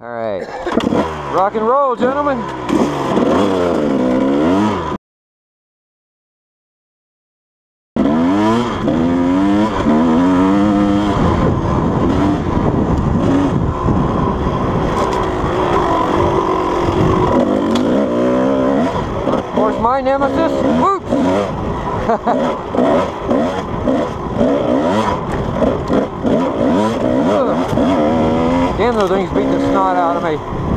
Alright, rock and roll, gentlemen. Of course, my nemesis, whoops! Damn, those things beat the snot out of me.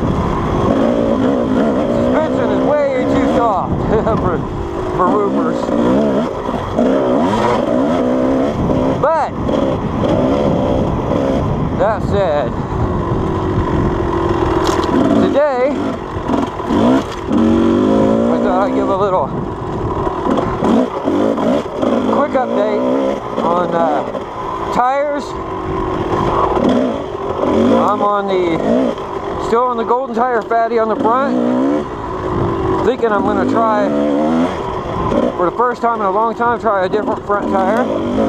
Suspension is way too soft for roofers. But that said, today I thought I'd give a little quick update on tires. I'm still on the golden tire fatty on the front. Thinking I'm going to try, for the first time in a long time, try a different front tire.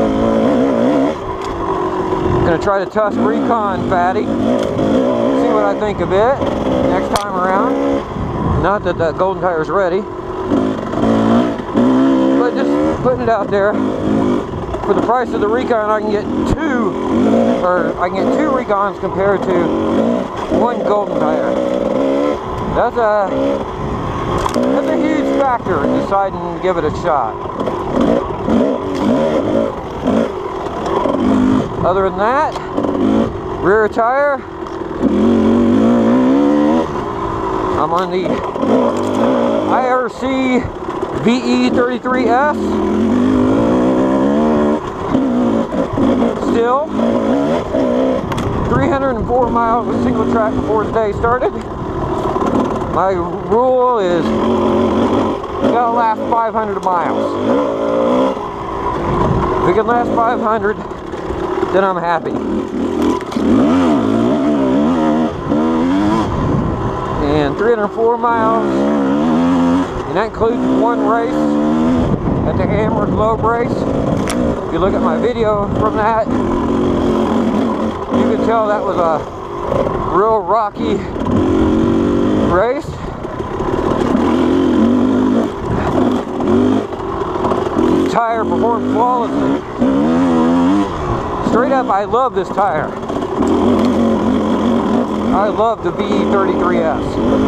Going to try the Tusk Recon fatty. See what I think of it next time around. Not that that golden tire is ready, but just putting it out there. For the price of the Recon, I can get two Recons compared to one golden tire. That's a huge factor in deciding to give it a shot. Other than that, rear tire, I'm on the IRC VE33S. Still 304 miles of single track before the day started. My rule is you gotta last 500 miles. If we can last 500, then I'm happy. And 304 miles, and that includes one race at the Hammered Low Race. If you look at my video from that, you can tell that was a real rocky race. The tire performed flawlessly. Straight up, I love this tire. I love the VE33S.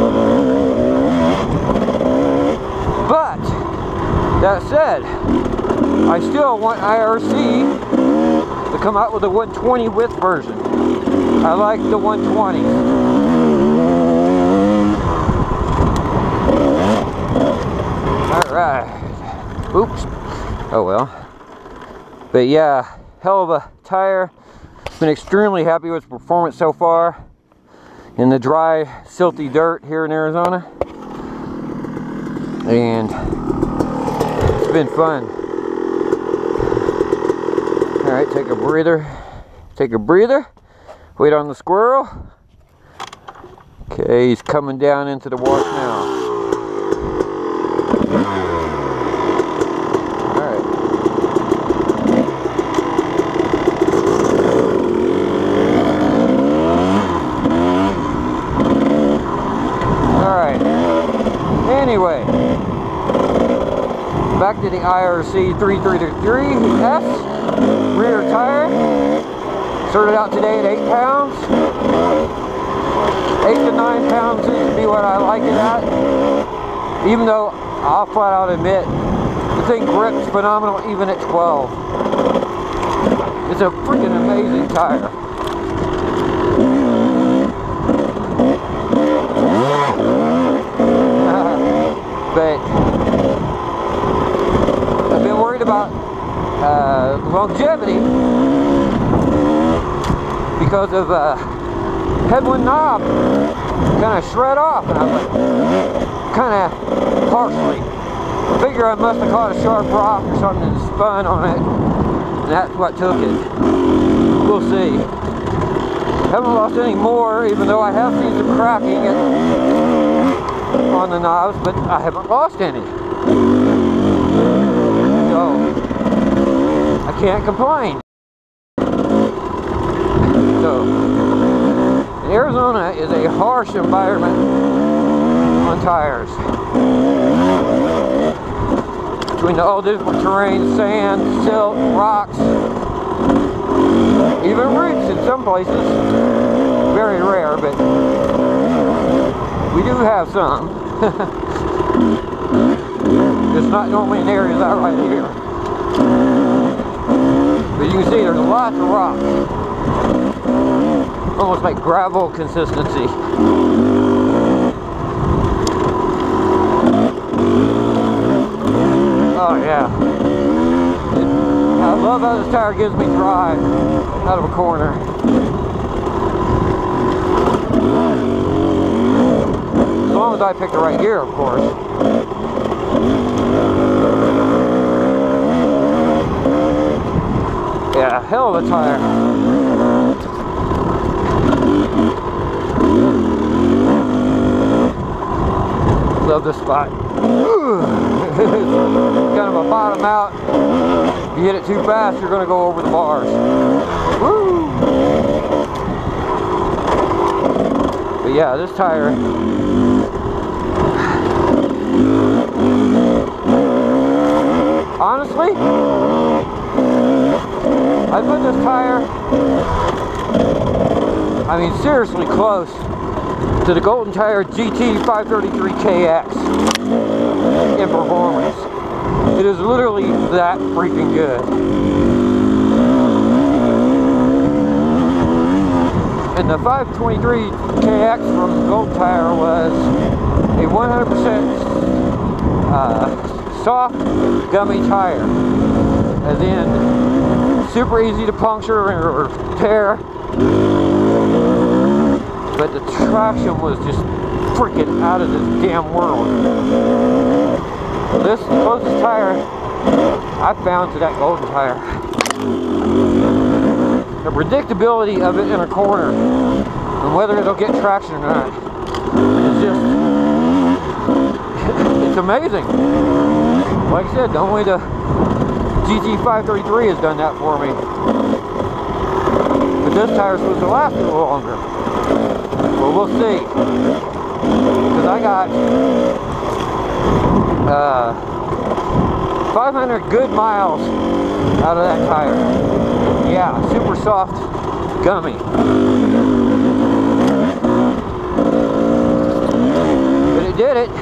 But, that said, I still want IRC to come out with a 120 width version. I like the 120. Alright. Oops. Oh well. But yeah, hell of a tire. Been extremely happy with its performance so far in the dry, silty dirt here in Arizona. And it's been fun. Alright, take a breather. Take a breather. Wait on the squirrel. Okay, he's coming down into the wash now. Alright. Alright. Anyway. Back to the IRC 3333S. Rear tire, started out today at 8 pounds. 8 to 9 pounds seems to be what I like it at. Even though I'll flat out admit the thing grips phenomenal even at 12. It's a freaking amazing tire. But I've been worried about longevity because of headwind knob kind of shred off, and I was like, kind of harshly. I figure I must have caught a sharp rock or something and spun on it, and that's what took it. We'll see. Haven't lost any more, even though I have seen some cracking on the knobs, but I haven't lost any. So I can't complain. So Arizona is a harsh environment on tires. Between all the different terrains, sand, silt, rocks, even roots in some places. Very rare, but we do have some. It's not normally in areas out right here. But you can see there's lots of rocks. Almost like gravel consistency. Oh yeah. I love how this tire gives me drive out of a corner. As long as I pick the right gear, of course. Yeah, hell of a tire. Love this spot. Kind of a bottom out. If you hit it too fast, you're going to go over the bars. Woo! But yeah, this tire. Honestly, I put this tire, I mean seriously close to the Golden Tire GT 533KX in performance. It is literally that freaking good. And the 523KX from Golden Tire was a 100% soft, gummy tire. As in, super easy to puncture or tear. But the traction was just freaking out of this damn world. This is the closest tire I found to that Golden Tire. The predictability of it in a corner and whether it'll get traction or not is just, it's amazing. Like I said, only the GT533 has done that for me. But this tire's supposed to last a little longer. Well, we'll see. Because I got 500 good miles out of that tire. Yeah, super soft, gummy. But it did it.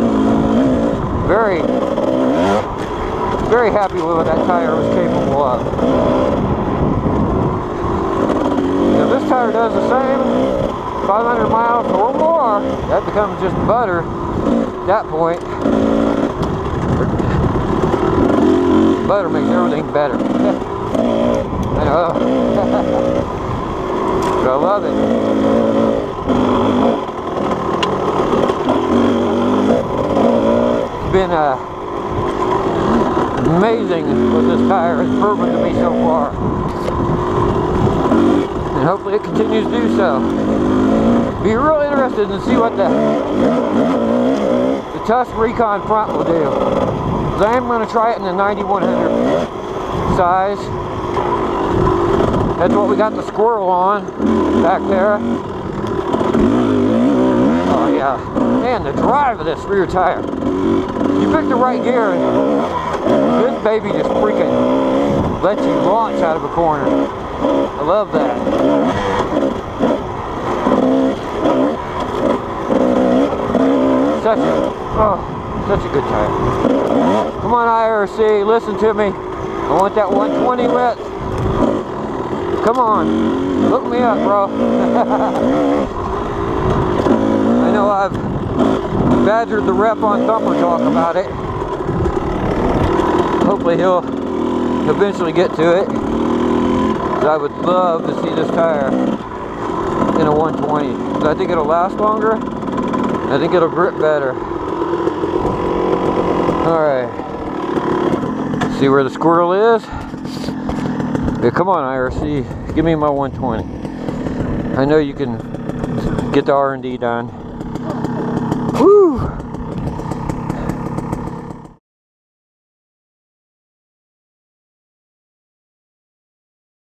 Very happy with what that tire was capable of. If this tire does the same, 500 miles or more, that becomes just butter at that point. Butter makes everything better. I know. But I love it. It's been amazing what this tire has proven to me so far. And hopefully it continues to do so. Be real interested to see what the Tusk Recon front will do. Because I am going to try it in the 9100 size. That's what we got the squirrel on back there. Oh yeah. Man, the drive of this rear tire. You pick the right gear and this baby just freaking lets you launch out of a corner. I love that. Such a good tire. Come on IRC, listen to me. I want that 120 width. Come on, look me up, bro. I know I've badgered the rep on Thumper Talk about it. Hopefully he'll eventually get to it. I would love to see this tire in a 120. I think it'll last longer. I think it'll grip better. Alright. See where the squirrel is? Yeah, come on IRC. Give me my 120. I know you can get the R&D done. Woo!